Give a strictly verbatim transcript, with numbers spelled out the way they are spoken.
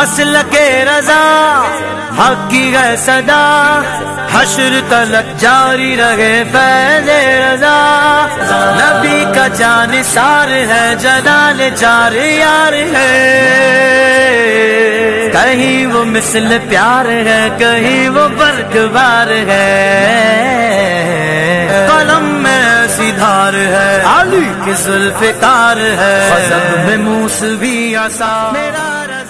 मसलके रजा हक की है सदा, हश्र तलक जारी रहे फैज़े रजा। नबी का जानिसार है, जलाल चार यार है, कहीं वो मिसल प्यार है, कहीं वो बरकबार है। कलम में ऐसी धार है, आली की जुल्फ़िकार है, ग़ज़ब में मूसवी आसा मेरा